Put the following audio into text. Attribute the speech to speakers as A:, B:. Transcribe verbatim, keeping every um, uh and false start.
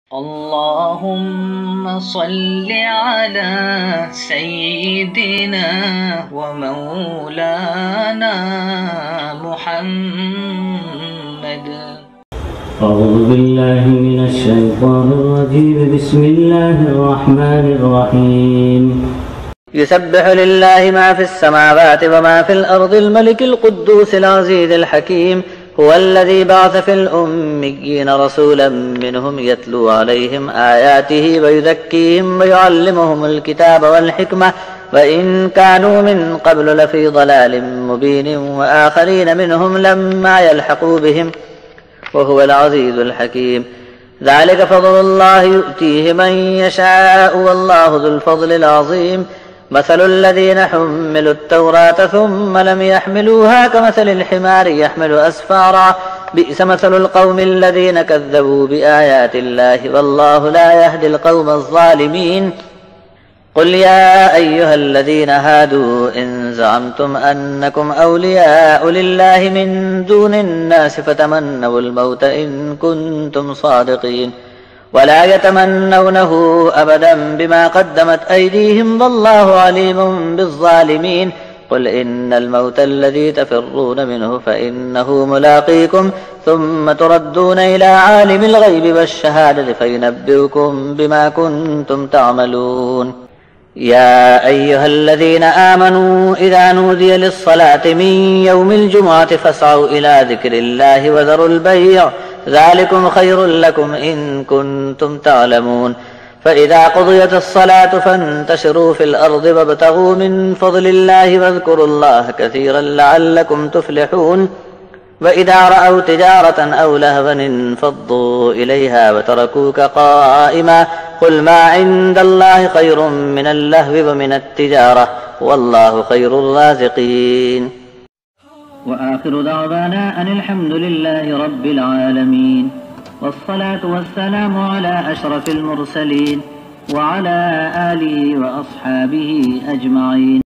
A: اللهم صل على سيدنا ومولانا محمد.
B: أعوذ بالله من الشيطان الرجيم. بسم الله الرحمن الرحيم.
C: يسبح لله ما في السماوات وما في الأرض الملك القدوس العزيز الحكيم. هو الذي بعث في الأميين رسولا منهم يتلو عليهم آياته ويزكيهم ويعلمهم الكتاب والحكمة وإن كانوا من قبل لفي ضلال مبين وآخرين منهم لما يلحقوا بهم وهو العزيز الحكيم. ذلك فضل الله يؤتيه من يشاء والله ذو الفضل العظيم. مثل الذين حملوا التوراة ثم لم يحملوها كمثل الحمار يحمل أسفارا بئس مثل القوم الذين كذبوا بآيات الله والله لا يهدي القوم الظالمين. قل يا أيها الذين هادوا إن زعمتم أنكم أولياء لله من دون الناس فتمنوا الموت إن كنتم صادقين ولا يتمنونه أبدا بما قدمت أيديهم والله عليم بالظالمين. قل إن الموت الذي تفرون منه فإنه ملاقيكم ثم تردون إلى عالم الغيب والشهادة فينبئكم بما كنتم تعملون. يا أيها الذين آمنوا إذا نودي للصلاة من يوم الجمعة فاسعوا إلى ذكر الله وذروا البيع ذلكم خير لكم إن كنتم تعلمون. فإذا قضيت الصلاة فانتشروا في الأرض وابتغوا من فضل الله واذكروا الله كثيرا لعلكم تفلحون. وإذا رأوا تجارة أو لهوا انفضوا إليها وتركوك قائما قل ما عند الله خير من اللهو ومن التجارة والله خير الرازقين.
A: وآخر دعوانا أن الحمد لله رب العالمين والصلاة والسلام على أشرف المرسلين وعلى آله وأصحابه أجمعين.